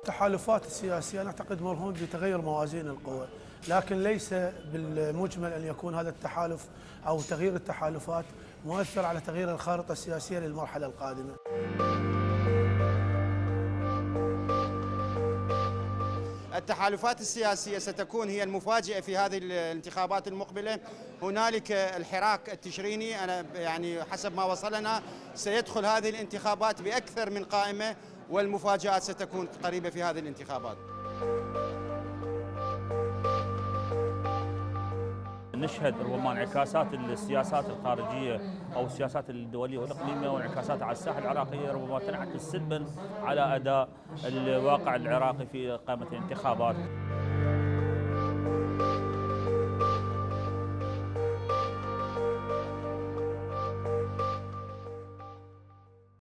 التحالفات السياسية أنا أعتقد مرهون بتغير موازين القوى، لكن ليس بالمجمل أن يكون هذا التحالف أو تغيير التحالفات مؤثر على تغيير الخارطة السياسية للمرحلة القادمة. التحالفات السياسية ستكون هي المفاجئة في هذه الانتخابات المقبلة. هنالك الحراك التشريني، أنا يعني حسب ما وصلنا سيدخل هذه الانتخابات بأكثر من قائمة، والمفاجآت ستكون قريبة في هذه الانتخابات. نشهد ربما انعكاسات السياسات الخارجية أو السياسات الدولية والإقليمية وانعكاساتها على الساحة العراقية ربما تنعكس سلبا على أداء الواقع العراقي في قائمة الانتخابات.